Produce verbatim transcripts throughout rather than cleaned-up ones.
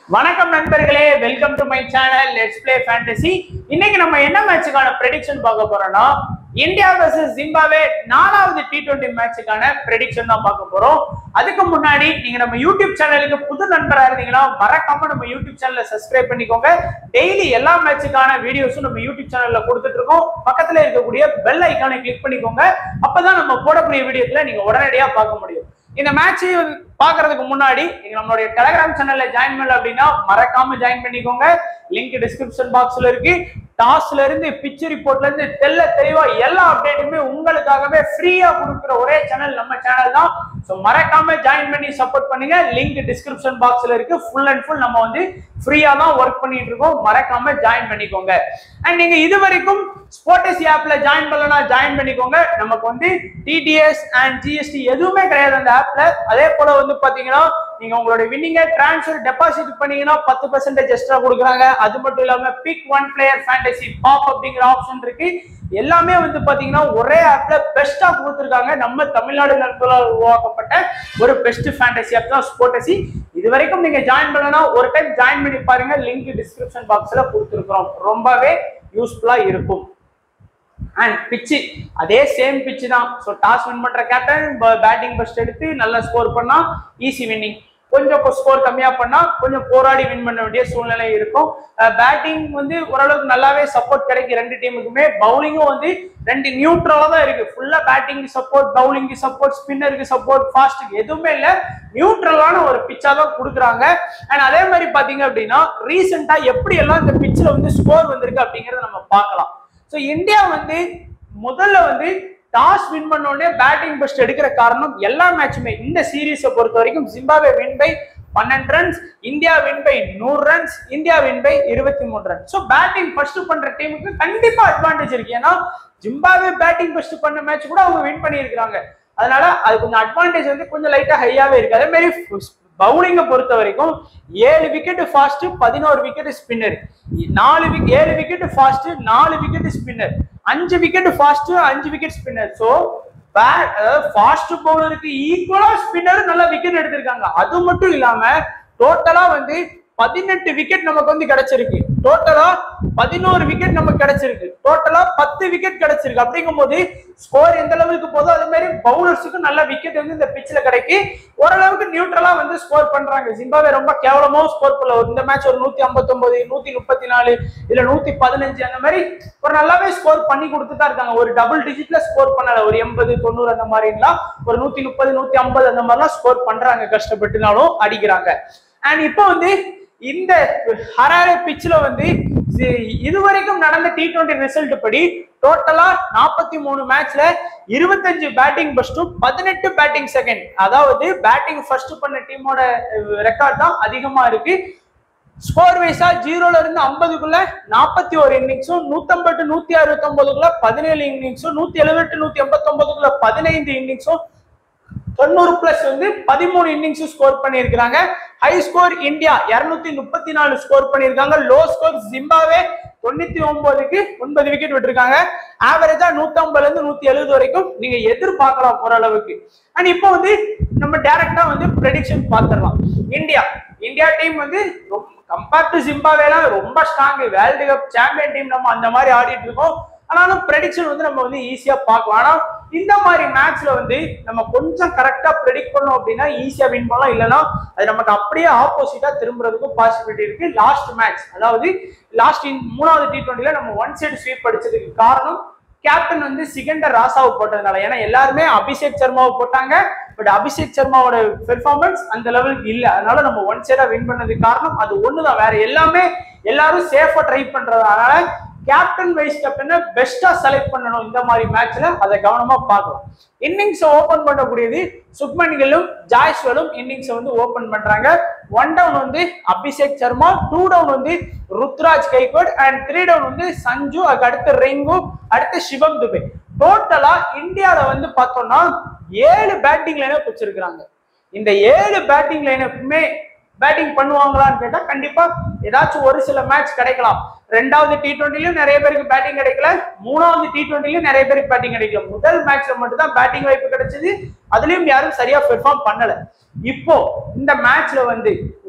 வணக்கம் நண்பர்களே, welcome to my channel let's play fantasy. இன்னைக்கு நம்ம என்ன மேட்சுக்கான ப்ரெடிக்ஷன் பார்க்க போறோம்னா இந்தியா வெர்சஸ் ஜிம்பாப்வே நாலாவது டி டுவெண்ட்டி மேட்சுக்கான ப்ரெடிக்ஷன் தான் பார்க்க போறோம். அதுக்கு முன்னாடி நீங்க நம்ம யூடியூப் சேனலுக்கு புது நண்பரா இருந்தீங்கன்னா மறக்காம நம்ம யூடியூப் சேனலை சப்ஸ்கிரைப் பண்ணிக்கோங்க. டெய்லி எல்லா மேட்சுக்கான வீடியோஸும் நம்ம யூடியூப் சேனல்ல கொடுத்துட்டு இருக்கோம். பக்கத்துல இருக்கக்கூடிய பெல் ஐக்கானை கிளிக் பண்ணிக்கோங்க. அப்பதான் நம்ம போடக்கூடிய வீடியோக்களை நீங்க உடனடியா பார்க்க முடியும். இந்த மேட்ச் பாக்குறதுக்கு முன்னாடி நீங்க நம்மளுடைய டெலிகிராம் சேனல்ல ஜாயின் பண்ணல அப்படின்னா மறக்காம ஜாயின் பண்ணிக்கோங்க. லிங்க் டிஸ்கிரிப்ஷன் பாக்ஸ்ல இருக்கு. டாஸ்ல இருந்து பிச் ரிப்போர்ட்ல இருந்து தெல்ல தெளிவா எல்லா அப்டேட்டுமே உங்களுக்காகவே ஃப்ரீயா கொடுக்குற ஒரே சேனல் நம்ம சேனல் தான். ஸோ மறக்காம ஜாயின் பண்ணி சப்போர்ட் பண்ணுங்க. லிங்க் டிஸ்கிரிப்ஷன் பாக்ஸ்ல இருக்கு. ஃபுல் அண்ட் ஃபுல் நம்ம வந்து ஃப்ரீயா தான் ஒர்க் பண்ணிட்டு இருக்கோம். மறக்காம ஜாயின் பண்ணிக்கோங்க. அண்ட் நீங்க இது வரைக்கும் ஸ்போர்டசி ஆப்ல ஜாயின் பண்ணலனா ஜாயின் பண்ணிக்கோங்க. நமக்கு வந்து டிடிஎஸ் அண்ட் ஜிஎஸ்டி எதுவுமே கிடையாது அந்த ஆப்ல. அதே போல வந்து பாத்தீங்கன்னா நீங்க உங்களுடைய வின்னிங்க டிரான்ஸ்ஃபர் டெபாசிட் பண்ணீங்கன்னா பத்து பர்சன்டேஜ் எக்ஸ்ட்ரா கொடுக்குறாங்க. அது மட்டும் இல்லாம பிக் ஒன் பிளேயர் ஃபேண்டசி பாப் அப்படிங்கிற ஆப்ஷன் இருக்கு. எல்லாமே வந்து பாத்தீங்கன்னா ஒரே ஆப்ல பெஸ்டா கொடுத்துருக்காங்க. நம்ம தமிழ்நாடு நண்பர்களால் உருவாக்கப்பட்ட ஒரு பெஸ்ட் ஃபேண்டசி ஆப் தான் ஸ்போர்டசி. இது வரைக்கும் நீங்க ஜாயின் பண்ணனா ஒரு டைம் ஜாயின் பண்ணி பாருங்க. லிங்க் டிஸ்கிரிப்ஷன் பாக்ஸ்ல கொடுத்துருக்கோம். ரொம்பவே யூஸ்ஃபுல்லா இருக்கும். அண்ட் பிச்சு அதே சேம் பிச்சு தான். ஸோ டாஸ் வின் பண்ற கேப்டன் பேட்டிங் ஃபர்ஸ்ட் எடுத்து நல்லா ஸ்கோர் பண்ணா ஈஸி வின்னிங். கொஞ்சம் ஸ்கோர் கம்மியா பண்ணா கொஞ்சம் போராடி வின் பண்ண வேண்டிய சூழ்நிலை இருக்கும். பேட்டிங் வந்து ஓரளவுக்கு நல்லாவே சப்போர்ட் கிடைக்கும் ரெண்டு டீமுக்குமே. பவுலிங்கும் வந்து ரெண்டு நியூட்ரலா தான் இருக்கு. ஃபுல்லா பேட்டிங் சப்போர்ட், பவுலிங் சப்போர்ட், ஸ்பின்னருக்கு சப்போர்ட், ஃபாஸ்ட்டுக்கு எதுவுமே இல்லை. நியூட்ரலான ஒரு பிச்சா தான் கொடுக்குறாங்க. அண்ட் அதே மாதிரி பாத்தீங்க அப்படின்னா ரீசெண்டா எப்படி எல்லாம் இந்த பிச்சில் வந்து ஸ்கோர் வந்திருக்கு அப்படிங்கறத நம்ம பார்க்கலாம். ஸோ இந்தியா வந்து முதல்ல வந்து டாஸ் வின் பண்ண உடனே பேட்டிங் ஃபர்ஸ்ட் எடுக்கிற காரணம் எல்லா மேட்சுமே இந்த சீரீஸை பொறுத்த வரைக்கும் ஜிம்பாப்வே வின் பை பன்னெண்டு ரன்ஸ், இந்தியா வின் பை நூறு ரன்ஸ், இந்தியா வின் பை இருபத்தி மூணு ரன். ஸோ பேட்டிங் ஃபர்ஸ்ட் பண்ற டீமுக்கு கண்டிப்பா அட்வான்டேஜ் இருக்கு. ஏன்னா ஜிம்பாப்வே பேட்டிங் ஃபர்ஸ்ட் பண்ண மேட்ச் கூட அவங்க வின் பண்ணியிருக்காங்க. அதனால அது கொஞ்சம் அட்வான்டேஜ் வந்து கொஞ்சம் லைட்டா ஹையாவே இருக்கு. அதே மாதிரி பவுலிங்கை பொறுத்த வரைக்கும் ஏழு விக்கெட் ஃபாஸ்ட், பதினோரு விக்கெட் ஸ்பின்னர், நாலு ஏழு விக்கெட் ஃபாஸ்ட், நாலு விக்கெட் ஸ்பின்னர், அஞ்சு விக்கெட் ஃபாஸ்ட், அஞ்சு விக்கெட் ஸ்பின்னர். ஸோ ஃபாஸ்ட் பவுலருக்கு ஈக்குவலா ஸ்பின்னர் நல்ல விக்கெட் எடுத்திருக்காங்க. அது மட்டும் இல்லாம டோட்டலா வந்து பதினெட்டு விக்கெட் நமக்கு வந்து கிடைச்சிருக்கு. டோட்டலா பதினோரு விக்கெட் நமக்கு கிடைச்சிருக்கு. டோட்டலா பத்து விக்கெட் கிடைச்சிருக்கு. அப்படிங்கும் போது ஸ்கோர் எந்த அளவுக்கு போதோ அதே மாதிரி பவுலர்ஸுக்கு நல்ல விக்கெட் வந்து இந்த பிச்ல கிடைக்கி ஓரளவுக்கு நியூட்ரலா வந்து ஸ்கோர் பண்றாங்க. ஜிம்பாப்வே ரொம்ப கேவலமாவும் ஸ்கோர் பண்ணல. இந்த மேட்ச் ஒரு நூத்தி ஐம்பத்தி ஒன்பது, நூத்தி முப்பத்தி நாலு, இல்ல நூத்தி பதினஞ்சு அந்த மாதிரி ஒரு நல்லாவே ஸ்கோர் பண்ணி கொடுத்துதான் இருக்காங்க. ஒரு டபுள் டிஜிட்ல ஸ்கோர் பண்ணல. ஒரு எண்பது தொண்ணூறு அந்த மாதிரிலாம் ஒரு நூத்தி முப்பது நூத்தி ஐம்பது அந்த மாதிரிலாம் ஸ்கோர் பண்றாங்க. கஷ்டப்பட்டுனாலும் அடிக்கிறாங்க. அண்ட் இப்போ வந்து இந்த ஹராரே பிச்ல வந்து இதுவரைக்கும் நடந்த டி டுவெண்ட்டி ரிசல்ட் படி டோட்டலா நாற்பத்தி மூணு மேட்ச்ல இருபத்தஞ்சு பேட்டிங் ஃபர்ஸ்டும் பதினெட்டு பேட்டிங் செகண்ட். அதாவது பேட்டிங் ஃபர்ஸ்ட் பண்ண டீமோட ரெக்கார்ட் தான் அதிகமா இருக்கு. ஸ்கோர் வைஸா ஜீரோல இருந்து ஐம்பதுக்குள்ள நாற்பத்தி ஒரு இன்னிங்ஸும், நூத்தி ஐம்பது நூத்தி அறுபத்தி ஒன்பதுக்குள்ள பதினேழு இன்னிங்ஸும், நூத்தி எழுபத்தி நூத்தி எண்பத்தி ஒன்பதுக்குள்ள பதினைந்து இன்னிங்ஸும், தொண்ணூறு பிளஸ் வந்து பதிமூணு இன்னிங்ஸ் ஸ்கோர் பண்ணியிருக்காங்க. ஹை ஸ்கோர் இந்தியா இருநூத்தி முப்பத்தி நாலு ஸ்கோர் பண்ணியிருக்காங்க. லோ ஸ்கோர் ஜிம்பாப்வே தொண்ணூத்தி ஒன்பதுக்கு ஒன்பது விக்கெட் விட்டுருக்காங்க. ஆவரேஜா நூத்தி ஐம்பதுல இருந்து நூத்தி எழுபது வரைக்கும் நீங்க எதிர்பார்க்கலாம் ஓரளவுக்கு. அண்ட் இப்போ வந்து நம்ம டைரக்டா வந்து ப்ரெடிக்ஷன் பார்த்துடலாம். இந்தியா இந்தியா டீம் வந்து கம்பேர் டு ஜிம்பாப்வேலாம் ரொம்ப strong. World cup champion team நம்ம அந்த மாதிரி ஆடிட்டு இருக்கோம். ஆனாலும் ப்ரெடிக்ஷன் வந்து நம்ம வந்து ஈஸியா பார்க்கலாம். ஆனா இந்த மாதிரி மேட்ச்ல வந்து நம்ம கொஞ்சம் கரெக்டா ப்ரெடிக்ட் பண்ணோம் அப்படின்னா ஈஸியா வின் பண்ணலாம். இல்லைன்னா அது நமக்கு அப்படியே ஆப்போசிட்டா திரும்புறதுக்கும் பாசிபிலிட்டி இருக்கு. லாஸ்ட் மேட்ச் அதாவது லாஸ்ட் மூணாவது டி டுவெண்ட்டில நம்ம ஒன் சைடு ஸ்வீப் அடிச்சதுக்கு காரணம் கேப்டன் வந்து சிகண்டர் ராசாவை போட்டதுனால. ஏன்னா எல்லாருமே அபிஷேக் சர்மாவை போட்டாங்க. பட் அபிஷேக் சர்மாவோட பெர்ஃபார்மன்ஸ் அந்த லெவலுக்கு இல்லை. அதனால நம்ம ஒன் சைடா வின் பண்ணதுக்கு காரணம் அது ஒண்ணுதான். வேற எல்லாமே எல்லாரும் சேஃபா ட்ரை பண்றதுனால கேப்டன் வைஸ் கேப்டனை பெஸ்டா செலக்ட் பண்ணணும் இந்த மாதிரி மேட்ச்ல. அதை கவனமா பார்க்கணும். இன்னிங்ஸ் ஓபன் பண்ணக்கூடியது சுப்மன் கில்லும் ஜாய்ஸ்வலும் இன்னிங்ஸ் வந்து ஓபன் பண்றாங்க. ஒன் டவுன் வந்து அபிஷேக் சர்மா, டூ டவுன் வந்து Ruturaj Gaikwad, and three down வந்து சஞ்சு, அதுக்கு அடுத்து ரெங்கு, அடுத்து சிவம் துபே. டோட்டலா இந்தியாவில வந்து பார்த்தோம்னா ஏழு பேட்டிங் லைனப் வச்சிருக்காங்க. இந்த ஏழு பேட்டிங் லைனப்புமே பேட்டிங் பண்ணுவாங்களான்னு கேட்டா கண்டிப்பா ஏதாச்சும் ஒரு சில மேட்ச் கிடைக்கலாம். ரெண்டாவது டி டுவெண்ட்டிலயும் நிறைய பேருக்கு பேட்டிங் கிடைக்கல, மூணாவது டி டுவெண்ட்டிலயும் நிறைய பேருக்கு பேட்டிங் கிடைக்கல. முதல் மேட்ச்ல மட்டும் தான் பேட்டிங் வாய்ப்பு கிடைச்சது. அதுலயும் யாரும் சரியா பெர்ஃபார்ம் பண்ணல. இப்போ இந்த மேட்ச்ல வந்து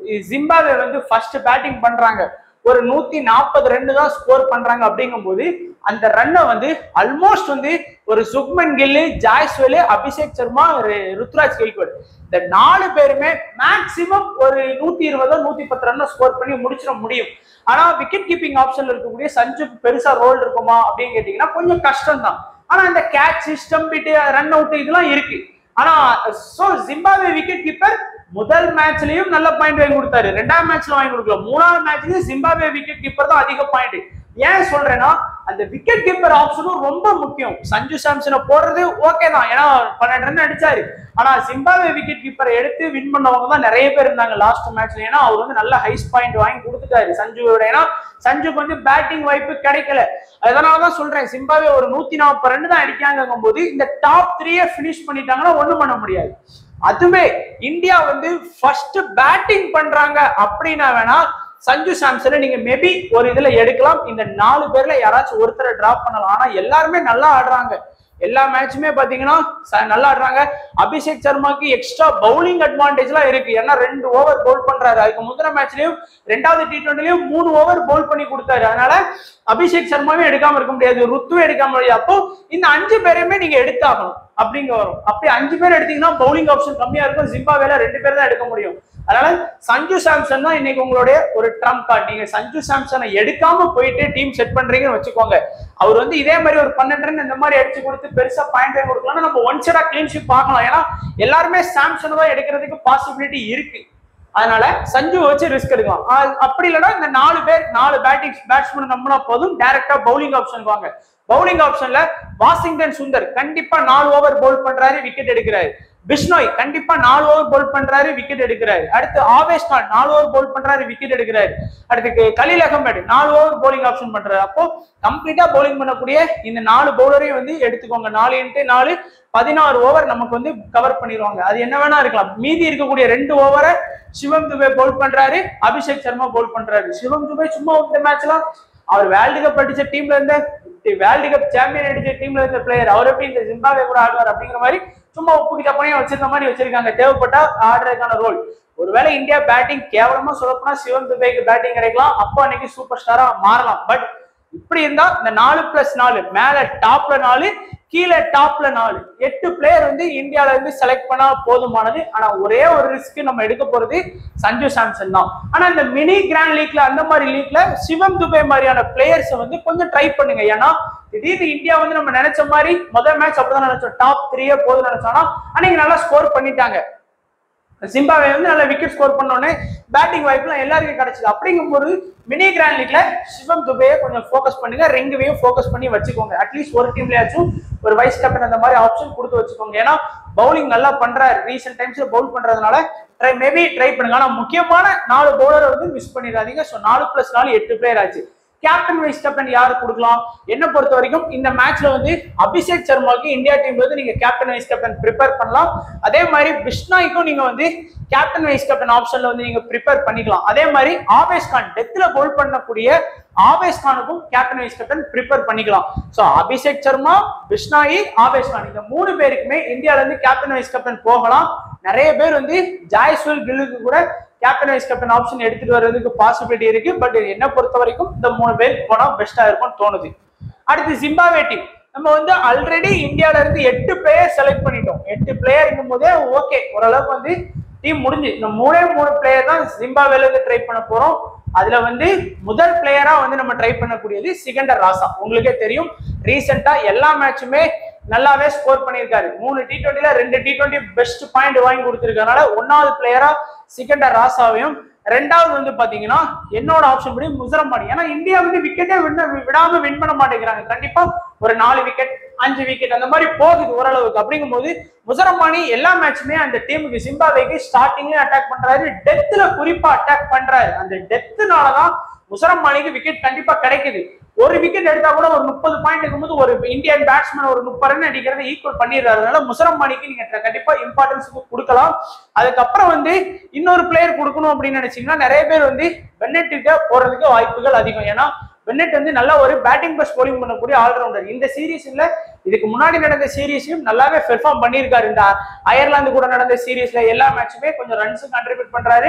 ஜிம்பாப்வே வந்து ஃபர்ஸ்ட் பேட்டிங் பண்றாங்க, ஒரு நூத்தி நாற்பது ரன் தான் ஸ்கோர் பண்றாங்க. அப்படிங்கும் போது அந்த ரன்னை வந்து ஆல்மோஸ்ட் வந்து ஒரு சுக்மன் கில், ஜாய்ஸ்வெல், அபிஷேக் சர்மா, ருத்ராஜ் கெய்க்வாட் இந்த நாலு பேருமே மேக்சிமம் ஒரு நூத்தி இருபதோ நூத்தி பத்து ரன் ஸ்கோர் பண்ணி முடிச்சிட முடியும். ஆனா விக்கெட் கீப்பிங் ஆப்ஷன்ல இருக்கக்கூடிய சஞ்சுக்கு பெருசா ரோல் இருக்குமா அப்படின்னு கேட்டீங்கன்னா கொஞ்சம் கஷ்டம் தான். ஆனா இந்த கேட்ச், ஸ்டம்பிட், ரன் அவுட் இதெல்லாம் இருக்கு. ஆனா சோ ஜிம்பாப்வே விக்கெட் கீப்பர் முதல் மேட்ச்லயும் நல்ல பாயிண்ட் வாங்கி கொடுத்தாரு, ரெண்டாவது மேட்ச்ல வாங்கி கொடுக்கல, மூணாவது மேட்ச்லயும் ஜிம்பாப்வே விக்கெட் கீப்பர் தான் அதிக பாயிண்ட். ஏன் சொல்றேன்னா அந்த விக்கெட் கீப்பர் ஆப்ஷனும் ரொம்ப முக்கியம். சஞ்சு சாம்சனை போடுறது ஓகே தான், ஏன்னா பன்னெண்டு ரன் அடிச்சாரு. ஆனா ஜிம்பாப்வே விக்கெட் கீப்பரை எடுத்து வின் பண்ணவங்க தான் நிறைய பேர் இருந்தாங்க லாஸ்ட் மேட்ச்ல. ஏன்னா அவர் வந்து நல்ல ஹைஸ் பாயிண்ட் வாங்கி கொடுத்துட்டாரு சஞ்சுவோட. ஏன்னா சஞ்சுக்கு வந்து பேட்டிங் வாய்ப்பு கிடைக்கல. அதனாலதான் சொல்றேன் ஜிம்பாப்வே ஒரு நூத்தி நாற்பது ரன் தான் அடிக்காங்கும் போது இந்த டாப் த்ரீயே பினிஷ் பண்ணிட்டாங்கன்னா ஒண்ணும் பண்ண முடியாது. அதுவே இந்தியா வந்து ஃபர்ஸ்ட் பேட்டிங் பண்றாங்க அப்படின்னா வேணா சஞ்சு சாம்சனை நீங்க மேபி ஒரு இதுல எடுக்கலாம். இந்த நாலு பேர்ல யாராச்சும் ஒருத்தரை டிராப் பண்ணலாம். ஆனா எல்லாருமே நல்லா ஆடுறாங்க, எல்லா மேட்சுமே பாத்தீங்கன்னா நல்லா ஆடுறாங்க. அபிஷேக் சர்மாக்கு எக்ஸ்ட்ரா பவுலிங் அட்வான்டேஜ் எல்லாம் இருக்கு, ஏன்னா ரெண்டு ஓவர் பவுல் பண்றாரு. அதுக்கு முந்தின மேட்ச்லயும் ரெண்டாவது டி டுவெண்ட்டிலயும் மூணு ஓவர் பவுல் பண்ணி கொடுத்தாரு. அதனால அபிஷேக் சர்மாவே எடுக்காம இருக்க முடியாது, ருத்துவே எடுக்காம முடியாது. அப்போ இந்த அஞ்சு பேருமே நீங்க எடுத்தாகணும் அப்படிங்க வரும். அப்படி அஞ்சு பேர் எடுத்தீங்கன்னா பவுலிங் ஆப்ஷன் கம்மியா இருக்கும். ஜிம்பாப்வேல ரெண்டு பேர் தான் எடுக்க முடியும். அதனால சஞ்சு சாம்சன் தான் இன்னைக்கு உங்களுடைய ஒரு ட்ரம்ப் கார்டு. நீங்க சஞ்சு சாம்சனை எடுக்காம போயிட்டு டீம் செட் பண்றீங்கன்னு வச்சுக்கோங்க, அவர் வந்து இதே மாதிரி ஒரு பன்னெண்டு ரன் இந்த மாதிரி அடிச்சு கொடுத்து பெருசா பாயிண்ட் கொடுக்கலாம், நம்ம ஒன் சைடா கிளீன் ஷீட் பார்க்கலாம். ஏன்னா எல்லாருமே சாம்சன் தான் எடுக்கிறதுக்கு பாசிபிலிட்டி இருக்கு. அதனால சஞ்சு வச்சு ரிஸ்க் எடுக்கலாம். அப்படி இல்லைன்னா இந்த நாலு பேர் நாலு பேட்டிங் பேட்ஸ்மேன் நம்பினா போதும், டைரக்டா பவுலிங் ஆப்ஷன் வாங்க. பவுலிங் ஆப்ஷன்ல வாஷிங்டன் சுந்தர் கண்டிப்பா நாலு ஓவர் பவுல் பண்றாரு, விக்கெட் எடுக்கிறாரு. பிஷ்னோய் கண்டிப்பா நாலு ஓவர் பவுல் பண்றாரு, விக்கெட் எடுக்கிறாரு. அடுத்து ஆவேஷ் கான் நாலு ஓவர் பவுல் பண்றாரு, விக்கெட் எடுக்கிறாரு. அடுத்து கலீல் அகமது நாலு ஓவர் பவுலிங் ஆப்ஷன் பண்றாரு. அப்போ கம்ப்ளீட்டா பவுலிங் பண்ணக்கூடிய இந்த நாலு பவுலரையும் வந்து எடுத்துக்கோங்க. நாலு இன்ட்டு நாலு பதினாறு ஓவர் நமக்கு வந்து கவர் பண்ணிடுவாங்க. அது என்ன வேணா இருக்கலாம். மீதி இருக்கக்கூடிய ரெண்டு ஓவரை சிவம் துபே பவுல் பண்றாரு, அபிஷேக் சர்மா பவுல் பண்றாரு. சிவம் துபே சும்மா இந்த மேட்ச்லாம் அவர் வேர்ல்டு கப் அடிச்ச டீம்ல இருந்த வேர்ல்டு கப் சாம்பியன் அடிச்ச டீம்ல இருந்த பிளேயர், அவர் எப்படி இந்த ஜிம்பாப்வே கூட ஆடுவார் அப்படிங்கிற மாதிரி சும்மா உப்புக்கு தப்பனையா வச்சிருந்த மாதிரி வச்சிருக்காங்க. தேவைப்பட்டா ஆடுறதுக்கான ரோல். ஒருவேளை இந்தியா பேட்டிங் கேவலமா சொல்லப்போனா சிவம் துபேக்கு பேட்டிங் கிடைக்கலாம், அப்போ அன்னைக்கு சூப்பர் ஸ்டாரா மாறலாம். பட் இப்படி இருந்தா இந்த நாலு பிளஸ் நாலு மேல டாப்ல நாலு, கீழே டாப்ல நாலு, எட்டு பிளேயர் வந்து இந்தியால இருந்து செலக்ட் பண்ணா போதுமானது. ஆனா ஒரே ஒரு ரிஸ்க் நம்ம எடுக்க போறது சஞ்சு சாம்சன் தான். ஆனா இந்த மினி கிராண்ட் லீக்ல அந்த மாதிரி லீக்ல சிவம் துபே மாதிரியான பிளேயர்ஸ் வந்து கொஞ்சம் ட்ரை பண்ணுங்க. ஏன்னா திடீர்னு இந்தியா வந்து நம்ம நினைச்ச மாதிரி முதல் மேட்ச் அப்படிதான் நினைச்சோம், டாப் த்ரீயே போதும் நினைச்சோம்னா அன்னைக்கு நல்லா ஸ்கோர் பண்ணிட்டாங்க. ஜிம்பாப்வே வந்து நல்ல விக்கெட் ஸ்கோர் பண்ணோடனே பேட்டிங் வாய்ப்புலாம் எல்லாருக்கும் கிடைச்சது. அப்படிங்கும்போது மினி கிராண்ட் லீக்ல சிவம் துபேயை கொஞ்சம் ஃபோக்கஸ் பண்ணுங்க, ரெங்குவையும் ஃபோக்கஸ் பண்ணி வச்சுக்கோங்க. அட்லீஸ்ட் ஒரு டீம்லயாச்சும் ஒரு வைஸ் கேப்டன் அந்த மாதிரி ஆப்ஷன் கொடுத்து வச்சுக்கோங்க. ஏன்னா பவுலிங் நல்லா பண்றாரு, ரீசெண்ட் டைம்ஸ்ல பவுல் பண்றதுனால ட்ரை மேபி ட்ரை பண்ணுங்க. ஆனா முக்கியமான நாலு பவுலரை வந்து மிஸ் பண்ணிடாதீங்க. ஸோ நாலு பிளஸ் நாலு எட்டு பிளேயர் ஆச்சு. கேப்டன் வைஸ் கேப்டன் யாரு கொடுக்கலாம்? என்ன பொறுத்த வரைக்கும் இந்த மேட்ச்ல வந்து அபிஷேக் சர்மாவுக்கு இந்தியா டீம்ல வந்து நீங்க கேப்டன் வைஸ் கேப்டன் ப்ரிப்பேர் பண்ணலாம். அதே மாதிரி பிஷ்னாய்க்கும் நீங்க வந்து கேப்டன் வைஸ் கேப்டன் ஆப்ஷன்ல வந்து நீங்க ப்ரிப்பேர் பண்ணிக்கலாம். அதே மாதிரி ஆவேஷ் கான் டெத்ல பவுல் பண்ணக்கூடிய ஆவேஷ் கானுக்கும் கேப்டன் வைஸ் கேப்டன் ப்ரிப்பேர் பண்ணிக்கலாம். சோ அபிஷேக் சர்மா, பிஷ்னாயி, ஆவேஷ் கான் இந்த மூணு பேருக்குமே இந்தியால இருந்து கேப்டன் வைஸ் கேப்டன் போகலாம். நிறைய பேர் வந்து ஜாய்ஸ்வெல், கில்லுக்கு கூட கேப்டன் வைஸ் கேப்டன் ஆப்ஷன் எடுத்துட்டு வர்றதுக்கு பாசிபிலிட்டி இருக்கு. பட் என்ன பொறுத்த வரைக்கும் இந்த மூணு பேருக்கு போனா பெஸ்டா இருக்கும்னு தோணுது. அடுத்து ஜிம்பாப்வே டீம். நம்ம வந்து ஆல்ரெடி இந்தியால இருந்து எட்டு பிளேயர் செலக்ட் பண்ணிட்டோம். எட்டு பிளேயர் போதே ஓகே, ஓரளவுக்கு வந்து டீம் முடிஞ்சு. இந்த மூணே மூணு பிளேயர் தான் ஜிம்பாப்வேல இருந்து ட்ரை பண்ண போறோம். அதுல வந்து முதல் பிளேயரா வந்து நம்ம ட்ரை பண்ணக்கூடியது சிகண்டர் ராசா. உங்களுக்கே தெரியும், ரீசெண்டா எல்லா மேட்சுமே நல்லாவே ஸ்கோர் பண்ணியிருக்காரு. மூணு டி டுவெண்ட்டில ரெண்டு டி டுவெண்ட்டி பெஸ்ட் பாயிண்ட் வாங்கி கொடுத்திருக்கனால ஒன்னாவது பிளேயரா சிகண்டர் ராசாவையும், ரெண்டாவது வந்து பாத்தீங்கன்னா என்னோட ஆப்ஷன் படி முசரமானி. ஏன்னா இந்தியா வந்து விக்கெட்டே விடாம வின் பண்ண மாட்டேங்கிறாங்க. கண்டிப்பா ஒரு நாலு விக்கெட் அஞ்சு விக்கெட் அந்த மாதிரி போகுது ஓரளவுக்கு. அப்படிங்கும் போது முசரமானி எல்லா மேட்சுமே அந்த டீமுக்கு ஜிம்பாப்வேக்கு ஸ்டார்டிங்ல அட்டாக் பண்றாரு, டெத்ல குறிப்பா அட்டாக் பண்றாரு. அந்த டெத்துனாலதான் முசரமானிக்கு விக்கெட் கண்டிப்பா கிடைக்குது. ஒரு விக்கெட் எடுத்தா கூட ஒரு முப்பது பாயிண்ட் இருக்கும்போது ஒரு இந்தியன் பேட்ஸ்மேன் ஒரு முப்பது ரன் அடிக்கிறத ஈக்குவல் பண்ணிடுறாரு. அதனால முசரமானிக்கு நீங்க கண்டிப்பா இம்பார்ட்டன்ஸ் கொடுக்கலாம். அதுக்கப்புறம் வந்து இன்னொரு பிளேயர் கொடுக்கணும் அப்படின்னு நினைச்சீங்கன்னா நிறைய பேர் வந்து பென்னெட்டுக்கு போறதுக்கு வாய்ப்புகள் அதிகம். ஏன்னா பென்னெட் வந்து நல்ல ஒரு பேட்டிங் பிளஸ் போலிங் பண்ணக்கூடிய ஆல்ரவுண்டர். இந்த சீரீஸ்ல இதுக்கு முன்னாடி நடந்த சீரீஸையும் நல்லாவே பெர்ஃபார்ம் பண்ணியிருக்காரு. இந்த அயர்லாந்து கூட நடந்த சீரீஸ்ல எல்லா மேட்சுமே கொஞ்சம் ரன்ஸ் கான்ட்ரிபியூட் பண்றாரு,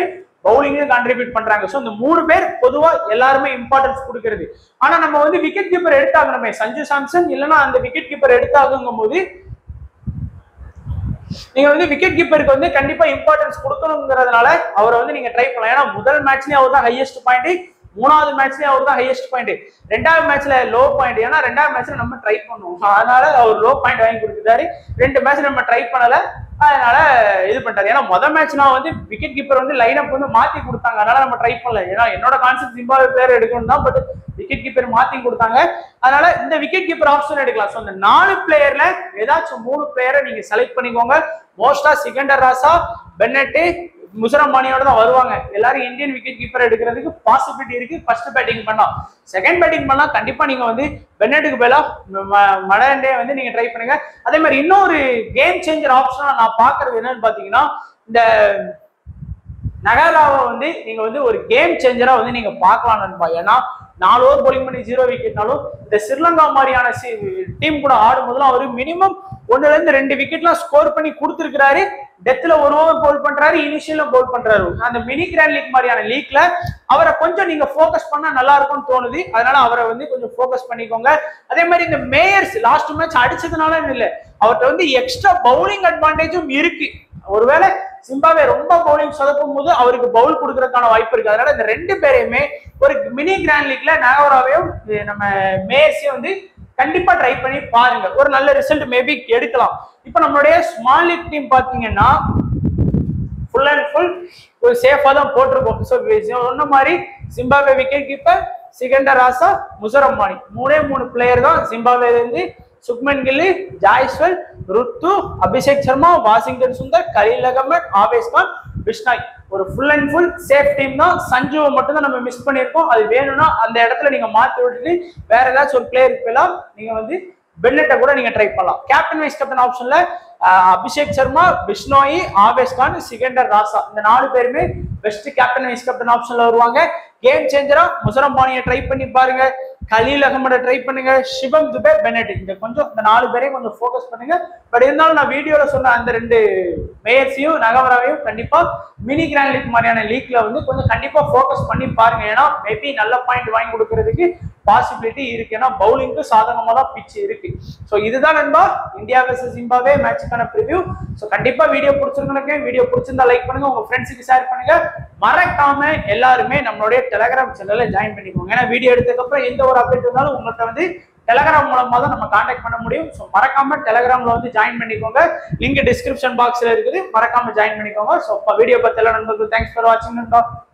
பவுலிங்கும் கான்ட்ரிபியூட் பண்றாங்க. ஸோ இந்த மூணு பேர் பொதுவா எல்லாருமே இம்பார்ட்டன்ஸ் கொடுக்கிறது. ஆனா நம்ம வந்து விக்கெட் கீப்பர் எடுத்தாகணுமே, சஞ்சு சாம்சன் இல்லைன்னா அந்த விக்கெட் கீப்பர் எடுத்தாகுங்கும் போது நீங்க வந்து விக்கெட் கீப்பருக்கு வந்து கண்டிப்பா இம்பார்ட்டன்ஸ் கொடுக்கணுங்கிறதுனால அவரை வந்து நீங்க ட்ரை பண்ணலாம். ஏன்னா முதல் மேட்ச்லயே அவர் தான் ஹையஸ்ட் பாயிண்ட், மூணாவது மேட்ச்லயே அவர் தான் ஹையஸ்ட் பாயிண்ட், ரெண்டாவது மேட்ச்ல லோ பாயிண்ட். ஏன்னா ரெண்டாவது மேட்ச்ல நம்ம ட்ரை பண்ணுவோம், அதனால அவர் லோ பாயிண்ட் வாங்கி கொடுத்துட்டாரு. ரெண்டு மேட்ச் நம்ம ட்ரை பண்ணல, அதனால இது பண்ணிட்டாரு. ஏன்னா முதல் மேட்ச் நான் வந்து விக்கெட் கீப்பர் வந்து லைன் அப் வந்து மாத்தி கொடுத்தாங்க, அதனால நம்ம ட்ரை பண்ணல. ஏன்னா என்னோட கான்செப்ட் ஜிம்பாப்வே பிளேயர் எடுக்கணும் தான், பட் விக்கெட் கீப்பர் மாத்தி கொடுத்தாங்க, அதனால இந்த விக்கெட் கீப்பர் ஆப்ஷன் எடுக்கலாம். ஸோ இந்த நாலு பிளேயர்ல ஏதாச்சும் மூணு பிளேயரை நீங்க செலக்ட் பண்ணிக்கோங்க. மோஸ்டா சிகண்டர் ராசா, பென்னெட், முசரம் பாணியோட தான் வருவாங்க. எல்லாரும் இந்தியன் விக்கெட் கீப்பர் எடுக்கிறதுக்கு பாசிபிலிட்டி இருக்கு. ஃபர்ஸ்ட் பேட்டிங் பண்ணா, செகண்ட் பேட்டிங் பண்ணா கண்டிப்பா நீங்க வந்து பென்னெட்டுக்கு பதிலா மடண்டே வந்து நீங்க ட்ரை பண்ணுங்க. அதே மாதிரி இன்னொரு கேம் சேஞ்சர் ஆப்ஷனா நான் பாக்குறது என்னன்னு பாத்தீங்கன்னா, இந்த நகராவை வந்து நீங்க வந்து ஒரு கேம் சேஞ்சரா வந்து நீங்க பார்க்கலாம் நண்பா. ஏன்னா நாலு ஓவர் போலிங் பண்ணி ஜீரோ விக்கெட்னாலும் இந்த ஸ்ரீலங்கா மாதிரியான டீம் கூட ஆடும் போதுலாம் அவரு மினிமம் ஒன்னுல இருந்து ரெண்டு விக்கெட்லாம் ஸ்கோர் பண்ணி கொடுத்துருக்காரு. டெத்ல ஒரு ஓவர் போல் பண்றாரு, இனிஷியல்ல போல் பண்றாரு. அந்த மினி கிராண்ட் லீக் மாதிரியான லீக்ல அவரை கொஞ்சம் நீங்க போக்கஸ் பண்ணா நல்லா இருக்கும்னு தோணுது, அதனால அவரை வந்து கொஞ்சம் போக்கஸ் பண்ணிக்கோங்க. அதே மாதிரி இந்த மேயர்ஸ் லாஸ்ட் மேட்ச் அடிச்சதுனால இல்ல, அவர்கிட்ட வந்து எக்ஸ்ட்ரா பவுலிங் அட்வான்டேஜும் இருக்கு. ஒருவேளை சிம்பாவே ரொம்ப பவுலிங் சொதப்பும் போது அவருக்கு பவுல் கொடுக்கறதுக்கான வாய்ப்பு இருக்கு. அதனால இந்த ரெண்டு பேரையுமே ஒரு மினி கிராண்ட் லீக்ல நாகவராவையும் நம்ம மேயர்ஸையும் வந்து கண்டிப்பா ட்ரை பண்ணி பாருங்க, ஒரு நல்ல ரிசல்ட் மேபி எடுக்கலாம். இப்ப நம்மளுடைய ஸ்மால் லீக் டீம் பாத்தீங்கன்னா ஃபுல் அண்ட் ஃபுல் ஒரு சேஃபா தான் போட்டிருக்கோம். ஸோ சொன்ன மாதிரி Zimbabwe wicket keeper, Sikandar Raza, Muzarabani, மூணே மூணு பிளேயர் தான் சிம்பாவேல இருந்து. சுக்மன் கில்லி, ஜாய்ஸ்வல், ருத்து, அபிஷேக் சர்மா, வாஷிங்டன் சுந்தர், கலீல் அகமட், ஆவேஸ் கான், பிஷ்னாய், ஒரு full and full safe team தான். சஞ்சுவை மட்டும் தான் நம்ம மிஸ் பண்ணியிருக்கோம். அது வேணும்னா அந்த இடத்துல நீங்க மாத்தி விட்டுட்டு வேற ஏதாச்சும் ஒரு பிளேயருக்கு போயலாம் நீங்க வந்து பென்னெட்டை கூட நீங்க ட்ரை பண்ணலாம். கேப்டன் வைஸ் கேப்டன் ஆப்ஷன்ல அபிஷேக் சர்மா, பிஷ்னோய், ஆவேஸ் கான், சிகண்டர் ராசா, இந்த நாலு பேருமே பெஸ்ட் கேப்டன் வைஸ் கேப்டன் ஆப்ஷன்ல வருவாங்க. கேம் சேஞ்சரா முசரம் பாணியை ட்ரை பண்ணி பாருங்க, கலீல் அகமடை ட்ரை பண்ணுங்க, சிவம் துபே, பென்னெட், இந்த கொஞ்சம் இந்த நாலு பேரையும் கொஞ்சம் ஃபோக்கஸ் பண்ணுங்க. பட் இருந்தாலும் நான் வீடியோல சொன்ன அந்த ரெண்டு மேயர்ஸையும் நகவராவையும் கண்டிப்பா மினி கிராண்ட் லீக் மாதிரியான லீக்ல வந்து கொஞ்சம் கண்டிப்பா ஃபோக்கஸ் பண்ணி பாருங்க. ஏன்னா மேபி நல்ல பாயிண்ட் வாங்கி கொடுக்கறதுக்கு பாசிபிலிட்டி இருக்கு. ஏன்னா பவுலிங்க்கு சாதகமா தான் பிச் இருக்கு. ஸோ இதுதான் நண்பா இந்தியா வெர்சஸ் ஜிம்பாப்வே மேட்சுக்கான ப்ரிவியூ. ஸோ கண்டிப்பா வீடியோ பிடிச்சிருக்கணும், வீடியோ பிடிச்சிருந்தா லைக் பண்ணுங்க, உங்க ஃப்ரெண்ட்ஸுக்கு ஷேர் பண்ணுங்க. மறக்காம எல்லாருமே நம்மளுடைய டெலகிராம் சேனல்ல ஜாயின் பண்ணிக்கோங்க. ஏன்னா வீடியோ எடுத்ததுக்கு அப்புறம் எந்த ஒரு அப்டேட் இருந்தாலும் உங்கள்கிட்ட வந்து டெலகிராம் மூலமா தான் நம்ம கான்டாக்ட் பண்ண முடியும். ஸோ மறக்காம டெலகிராம்ல வந்து ஜாயின் பண்ணிக்கோங்க, லிங்க் டிஸ்கிரிப்ஷன் பாக்ஸ்ல இருக்குது, மறக்காம ஜாயின் பண்ணிக்கோங்க. ஸோ வீடியோ பத்தி எல்லாம் நண்பர்கள் தேங்க்ஸ் ஃபார் வாட்சிங் நண்பா.